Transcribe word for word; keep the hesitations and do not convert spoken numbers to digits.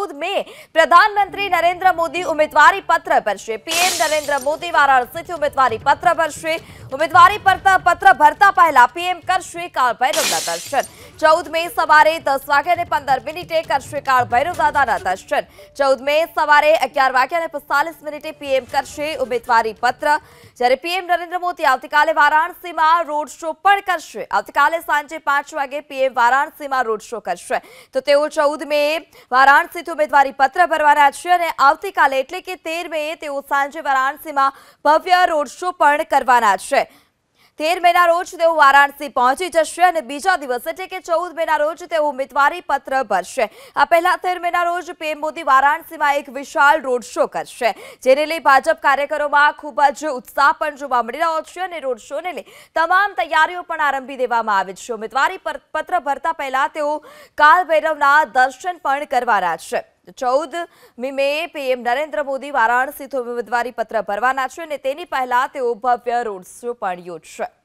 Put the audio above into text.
चौदह મે प्रधानमंत्री नरेंद्र मोदी उम्मीदवारी पत्र भरशे। पीएम नरेंद्र मोदी वाराणसीथी उम्मीदवारी पत्र भरशे। उम्मीदवारी पत्र भरता पहला पीएम करशे काल भैरवना दर्शन। चौदह મે सवारे दस वाग्या ने पंदर मिनिटे करशे काल भैरव दादाना दर्शन। चौदह મે सवारे अगियार वाग्या ने पिस्तालीस मिनिटे पीएम करशे उम्मीदवारी पत्र। જ્યારે પીએમ નરેન્દ્ર મોદી આવતીકાલે વારાણસીમાં રોડ શો પણ કરશે। આવતીકાલે સાંજે પાંચ વાગે પીએમ વારાણસીમાં રોડ શો કરશે। તો તેઓ ચૌદ મે વારાણસીથી ઉમેદવારી પત્ર ભરવાના છે અને આવતીકાલે એટલે કે તેર મે તેઓ સાંજે વારાણસીમાં ભવ્ય રોડ શો પણ કરવાના છે। તેર મેના રોજ તેઓ વારાણસી પહોંચી જશે અને બીજા દિવસ એટલે કે ચૌદ મેના રોજ તેઓ ઉમેદવારી પત્ર ભરશે। આ પહેલા તેર મેના રોજ પીએમ મોદી વારાણસીમાં એક વિશાળ રોડ શો કરશે, જેને લઈ ભાજપ કાર્યકરોમાં ખૂબ જ ઉત્સાહ પણ જોવા મળી રહ્યો છે અને રોડ શોને લઈ તમામ તૈયારીઓ પણ આરંભી દેવામાં આવી છે। ઉમેદવારી પત્ર ભરતા પહેલા તેઓ કાલ ભૈરવના દર્શન પણ કરવાના છે। चौदह મે पीएम नरेंद्र मोदी वाराणसी उम्मीदवारी पत्र भरवाना छे ने तेनी पहला तेओ भव्य रोड शो पण योजशे।